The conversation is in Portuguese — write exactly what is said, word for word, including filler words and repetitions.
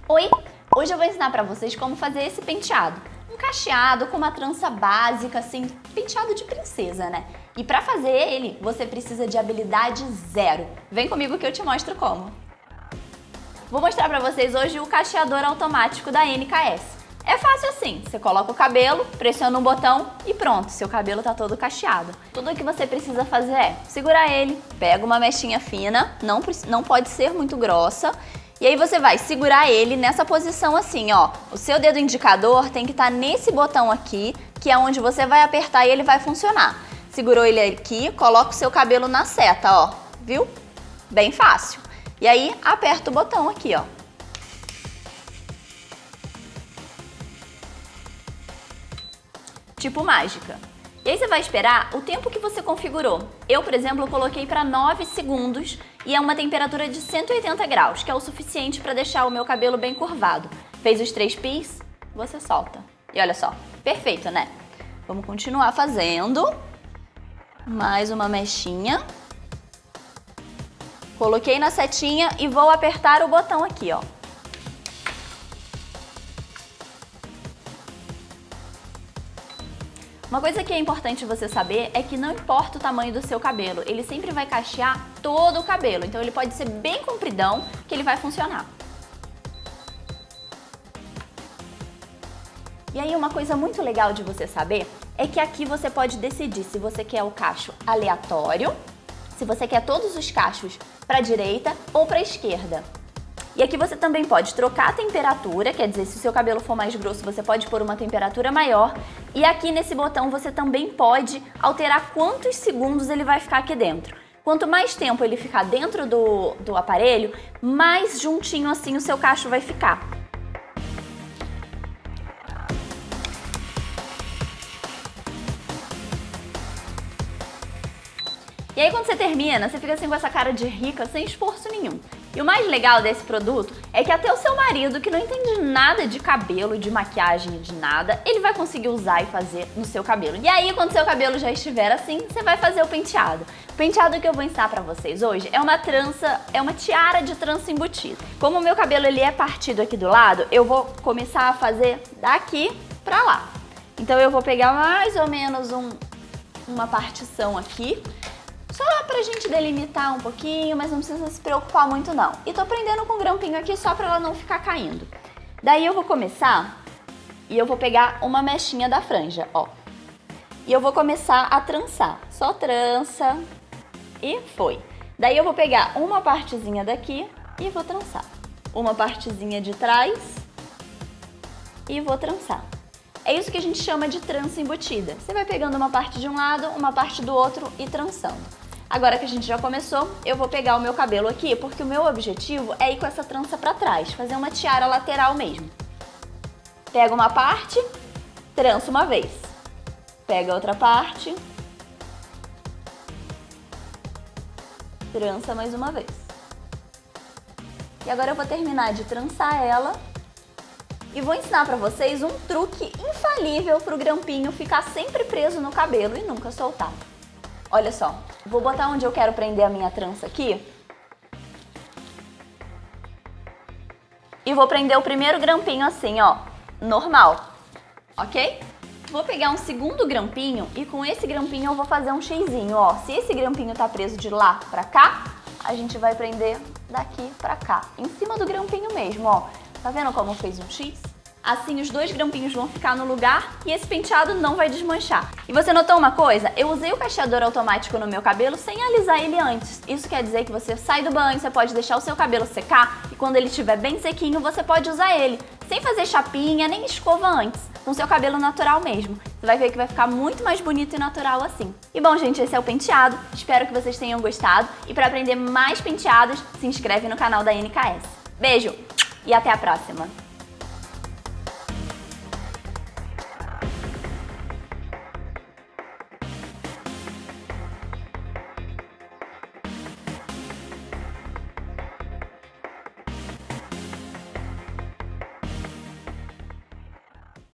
Oi! Hoje eu vou ensinar pra vocês como fazer esse penteado. Um cacheado com uma trança básica, assim, penteado de princesa, né? E pra fazer ele, você precisa de habilidade zero. Vem comigo que eu te mostro como. Vou mostrar pra vocês hoje o cacheador automático da N K S. É fácil assim, você coloca o cabelo, pressiona um botão e pronto, seu cabelo tá todo cacheado. Tudo o que você precisa fazer é segurar ele, pega uma mechinha fina, não, não pode ser muito grossa, e aí você vai segurar ele nessa posição assim, ó. O seu dedo indicador tem que estar nesse botão aqui, que é onde você vai apertar e ele vai funcionar. Segurou ele aqui, coloca o seu cabelo na seta, ó, viu? Bem fácil. E aí aperta o botão aqui, ó. Tipo mágica. E aí você vai esperar o tempo que você configurou. Eu, por exemplo, coloquei para nove segundos e é uma temperatura de cento e oitenta graus, que é o suficiente para deixar o meu cabelo bem curvado. Fez os três pis, você solta. E olha só, perfeito, né? Vamos continuar fazendo. Mais uma mechinha. Coloquei na setinha e vou apertar o botão aqui, ó. Uma coisa que é importante você saber é que não importa o tamanho do seu cabelo, ele sempre vai cachear todo o cabelo. Então ele pode ser bem compridão que ele vai funcionar. E aí uma coisa muito legal de você saber é que aqui você pode decidir se você quer o cacho aleatório, se você quer todos os cachos para a direita ou para a esquerda. E aqui você também pode trocar a temperatura, quer dizer, se o seu cabelo for mais grosso, você pode pôr uma temperatura maior. E aqui nesse botão você também pode alterar quantos segundos ele vai ficar aqui dentro. Quanto mais tempo ele ficar dentro do, do aparelho, mais juntinho assim o seu cacho vai ficar. E aí quando você termina, você fica assim com essa cara de rica, sem esforço nenhum. E o mais legal desse produto é que até o seu marido, que não entende nada de cabelo, de maquiagem, de nada, ele vai conseguir usar e fazer no seu cabelo. E aí, quando seu cabelo já estiver assim, você vai fazer o penteado. O penteado que eu vou ensinar pra vocês hoje é uma trança, é uma tiara de trança embutida. Como o meu cabelo ele é partido aqui do lado, eu vou começar a fazer daqui pra lá. Então eu vou pegar mais ou menos um, uma partição aqui, só pra gente delimitar um pouquinho, mas não precisa se preocupar muito não. E tô prendendo com um grampinho aqui só pra ela não ficar caindo. Daí eu vou começar e eu vou pegar uma mechinha da franja, ó. E eu vou começar a trançar. Só trança e foi. Daí eu vou pegar uma partezinha daqui e vou trançar. Uma partezinha de trás e vou trançar. É isso que a gente chama de trança embutida. Você vai pegando uma parte de um lado, uma parte do outro e trançando. Agora que a gente já começou, eu vou pegar o meu cabelo aqui, porque o meu objetivo é ir com essa trança pra trás, fazer uma tiara lateral mesmo. Pega uma parte, trança uma vez. Pega outra parte, trança mais uma vez. E agora eu vou terminar de trançar ela e vou ensinar pra vocês um truque infalível pro grampinho ficar sempre preso no cabelo e nunca soltar. Olha só, vou botar onde eu quero prender a minha trança aqui. E vou prender o primeiro grampinho assim, ó, normal, ok? Vou pegar um segundo grampinho e com esse grampinho eu vou fazer um xizinho, ó. Se esse grampinho tá preso de lá pra cá, a gente vai prender daqui pra cá, em cima do grampinho mesmo, ó. Tá vendo como fez um X? Assim os dois grampinhos vão ficar no lugar e esse penteado não vai desmanchar. E você notou uma coisa? Eu usei o cacheador automático no meu cabelo sem alisar ele antes. Isso quer dizer que você sai do banho, você pode deixar o seu cabelo secar e quando ele estiver bem sequinho você pode usar ele. Sem fazer chapinha, nem escova antes, com seu cabelo natural mesmo. Você vai ver que vai ficar muito mais bonito e natural assim. E bom, gente, esse é o penteado. Espero que vocês tenham gostado. E para aprender mais penteados, se inscreve no canal da N K S. Beijo e até a próxima!